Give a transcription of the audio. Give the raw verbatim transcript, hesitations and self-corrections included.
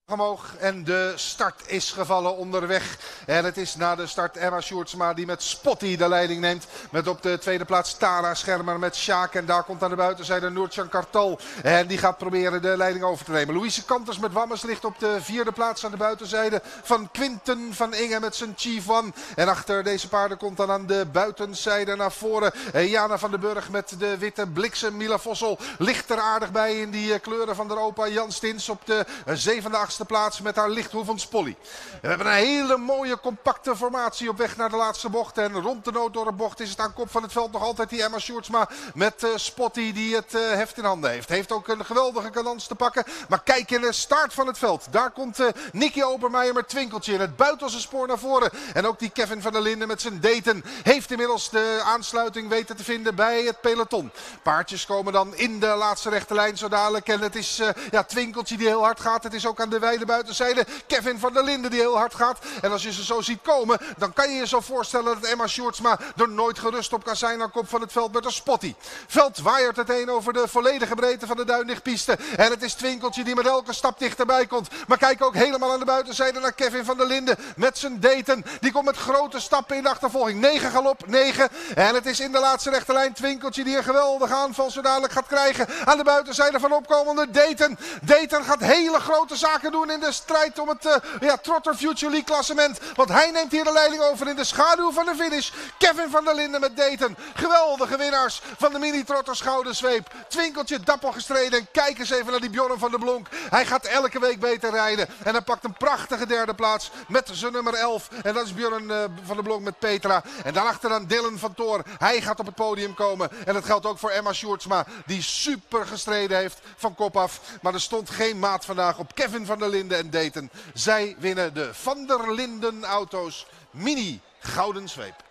Omhoog en de start is gevallen onderweg. En het is na de start Emma Sjoerdsma die met Spotty de leiding neemt. Met op de tweede plaats Tara Schermer met Sjaak. En daar komt aan de buitenzijde Noortjan Kartal. En die gaat proberen de leiding over te nemen. Louise Kanters met Wammes ligt op de vierde plaats aan de buitenzijde van Quinten van Inge met zijn Chief One. En achter deze paarden komt dan aan de buitenzijde naar voren Jana van den Burg met de witte bliksem. Mila Vossel ligt er aardig bij in die kleuren van de opa. Jan Stins op de zevende, achtste plaats met haar lichthoevens Polly. We hebben een hele mooie compacte formatie op weg naar de laatste bocht. En rond de nooddorpbocht is het aan kop van het veld nog altijd die Emma Sjoerdsma met uh, Spotty die het uh, heft in handen heeft. Heeft ook een geweldige cadans te pakken. Maar kijk in de start van het veld. Daar komt uh, Nicky Obermeijer met Twinkeltje in het buitenste spoor naar voren. En ook die Kevin van der Linden met zijn Dayton heeft inmiddels de aansluiting weten te vinden bij het peloton. Paardjes komen dan in de laatste rechte lijn zo dadelijk. En het is uh, ja, Twinkeltje die heel hard gaat. Het is ook aan de wijde buitenzijde Kevin van der Linden die heel hard gaat. En als je ze zo ziet komen, dan kan je je zo voorstellen dat Emma Sjoerdsma er nooit gerust op kan zijn aan kop van het veld met een Spotty. Veld waaiert het een over de volledige breedte van de Duinlichtpiste. En het is Twinkeltje die met elke stap dichterbij komt. Maar kijk ook helemaal aan de buitenzijde naar Kevin van der Linden met zijn Dayton. Die komt met grote stappen in de achtervolging. negen galop, negen. En het is in de laatste rechte lijn Twinkeltje die een geweldige aanval zo dadelijk gaat krijgen. Aan de buitenzijde van opkomende Dayton. Dayton gaat hele grote zaken doen in de strijd om het uh, ja, Trotter Future League klassement. Want hij neemt hier de leiding over in de schaduw van de finish. Kevin van der Linden met Dayton. Geweldige winnaars van de mini-trotter Schoudensweep. Twinkeltje dapper gestreden. En kijk eens even naar die Bjorn van der Blonk. Hij gaat elke week beter rijden. En hij pakt een prachtige derde plaats met zijn nummer elf. En dat is Bjorn uh, van der Blonk met Petra. En daarachter dan Dylan van Toor. Hij gaat op het podium komen. En dat geldt ook voor Emma Sjoerdsma. Die super gestreden heeft van kop af. Maar er stond geen maat vandaag op Kevin van der Linden en Dayton. Zij winnen de Van der Linden Auto's Mini Gouden Zweep.